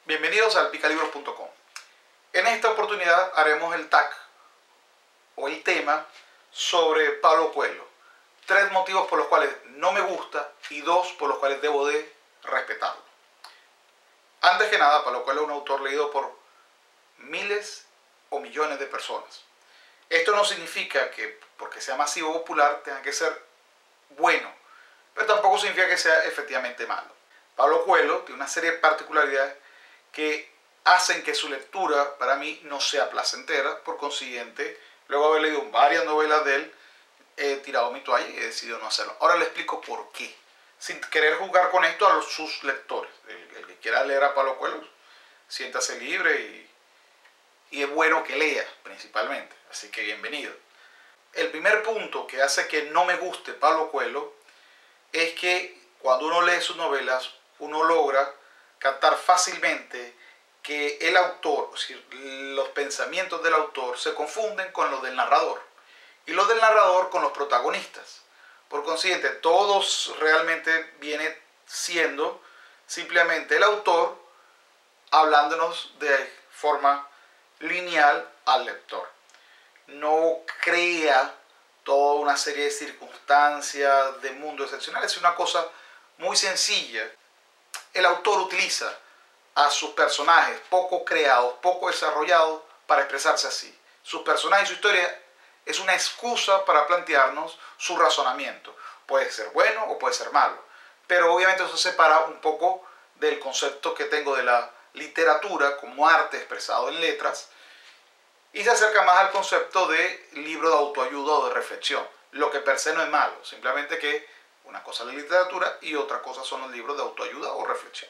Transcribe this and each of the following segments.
Bienvenidos al picalibros.com. En esta oportunidad haremos el tag o el tema sobre Paulo Coelho. 3 motivos por los cuales no me gusta y 2 por los cuales debo de respetarlo. Antes que nada, Paulo Coelho es un autor leído por miles o millones de personas. Esto no significa que porque sea masivo o popular tenga que ser bueno, pero tampoco significa que sea efectivamente malo. Paulo Coelho tiene una serie de particularidades que hacen que su lectura para mí no sea placentera. Por consiguiente, luego de haber leído varias novelas de él, he tirado mi toalla y he decidido no hacerlo. Ahora le explico por qué, sin querer jugar con esto a sus lectores. El que quiera leer a Paulo Coelho, siéntase libre y es bueno que lea principalmente, así que bienvenido. El primer punto que hace que no me guste Paulo Coelho es que cuando uno lee sus novelas, uno logra captar fácilmente que el autor, es decir, los pensamientos del autor se confunden con los del narrador y los del narrador con los protagonistas. Por consiguiente, todos realmente viene siendo simplemente el autor hablándonos de forma lineal al lector. No crea toda una serie de circunstancias de mundo excepcionales, es una cosa muy sencilla. El autor utiliza a sus personajes poco creados, poco desarrollados para expresarse así. Sus personajes y su historia es una excusa para plantearnos su razonamiento. Puede ser bueno o puede ser malo, pero obviamente eso se separa un poco del concepto que tengo de la literatura como arte expresado en letras y se acerca más al concepto de libro de autoayuda o de reflexión, lo que per se no es malo, simplemente que una cosa es la literatura y otra cosa son los libros de autoayuda o reflexión.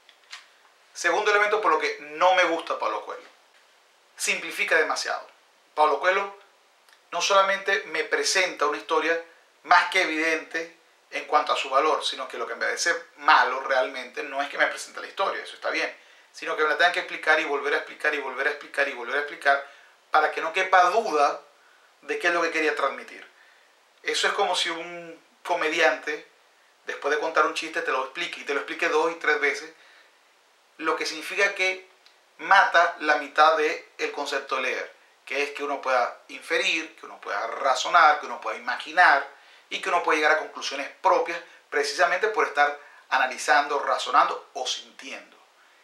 Segundo elemento por lo que no me gusta Paulo Coelho. Simplifica demasiado. Paulo Coelho no solamente me presenta una historia más que evidente en cuanto a su valor, sino que lo que me parece malo realmente no es que me presente la historia, eso está bien, sino que me la tengan que explicar y volver a explicar y volver a explicar y volver a explicar para que no quepa duda de qué es lo que quería transmitir. Eso es como si un comediante, después de contar un chiste, te lo explique y te lo explique 2 y 3 veces, lo que significa que mata la mitad del concepto de leer, que es que uno pueda inferir, que uno pueda razonar, que uno pueda imaginar y que uno pueda llegar a conclusiones propias precisamente por estar analizando, razonando o sintiendo.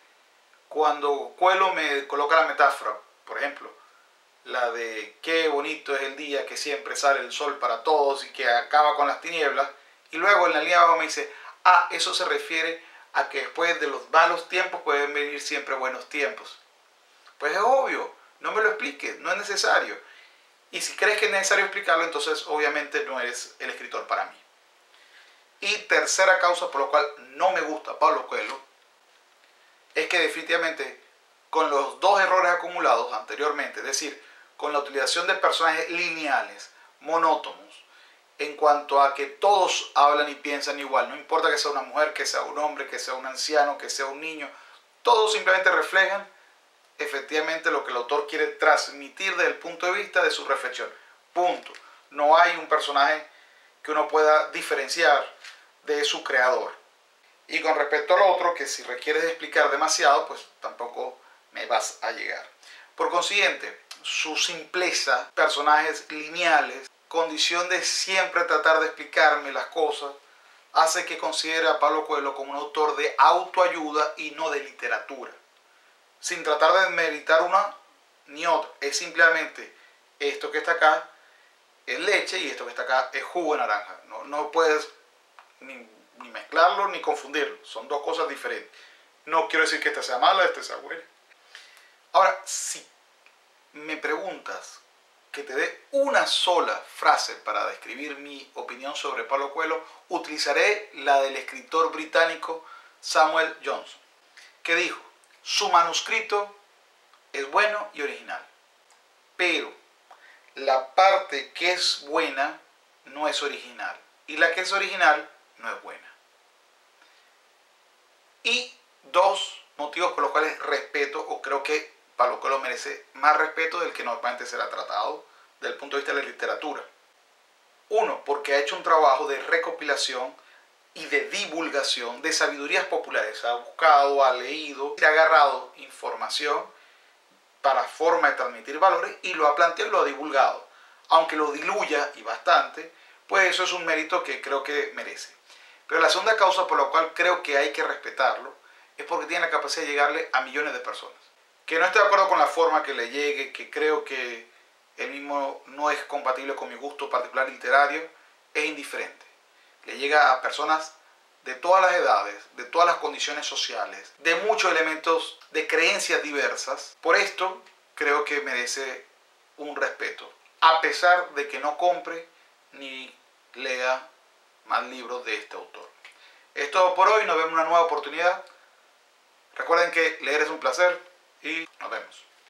Cuando Coelho me coloca la metáfora, por ejemplo, la de qué bonito es el día que siempre sale el sol para todos y que acaba con las tinieblas, y luego en la línea de abajo me dice, eso se refiere a que después de los malos tiempos pueden venir siempre buenos tiempos. Pues es obvio, no me lo expliques, no es necesario. Y si crees que es necesario explicarlo, entonces obviamente no eres el escritor para mí. Y tercera causa por la cual no me gusta Paulo Coelho es que definitivamente con los 2 errores acumulados anteriormente, es decir, con la utilización de personajes lineales, monótonos, en cuanto a que todos hablan y piensan igual, no importa que sea una mujer, que sea un hombre, que sea un anciano, que sea un niño, todos simplemente reflejan efectivamente lo que el autor quiere transmitir desde el punto de vista de su reflexión. Punto. No hay un personaje que uno pueda diferenciar de su creador. Y con respecto al otro, que si requieres explicar demasiado, pues tampoco me vas a llegar. Por consiguiente, su simpleza, personajes lineales, condición de siempre tratar de explicarme las cosas, hace que considere a Paulo Coelho como un autor de autoayuda y no de literatura. Sin tratar de demeritar una ni otra. Es simplemente esto que está acá es leche y esto que está acá es jugo de naranja. No puedes ni mezclarlo ni confundirlo. Son 2 cosas diferentes. No quiero decir que esta sea mala, esta sea buena. Ahora, si me preguntas que te dé una sola frase para describir mi opinión sobre Paulo Coelho, utilizaré la del escritor británico Samuel Johnson, que dijo, su manuscrito es bueno y original, pero la parte que es buena no es original y la que es original no es buena. Y 2 motivos por los cuales respeto o creo que Paulo Coelho merece más respeto del que normalmente será tratado desde el punto de vista de la literatura. 1, porque ha hecho un trabajo de recopilación y de divulgación de sabidurías populares. Ha buscado, ha leído, ha agarrado información para forma de transmitir valores y lo ha planteado y lo ha divulgado. Aunque lo diluya y bastante, pues eso es un mérito que creo que merece. Pero la segunda causa por la cual creo que hay que respetarlo es porque tiene la capacidad de llegarle a millones de personas. Que no estoy de acuerdo con la forma que le llegue, que creo que él mismo no es compatible con mi gusto particular literario, es indiferente. Le llega a personas de todas las edades, de todas las condiciones sociales, de muchos elementos de creencias diversas. Por esto creo que merece un respeto, a pesar de que no compre ni lea más libros de este autor. Es todo por hoy, nos vemos en una nueva oportunidad. Recuerden que leer es un placer y nos vemos.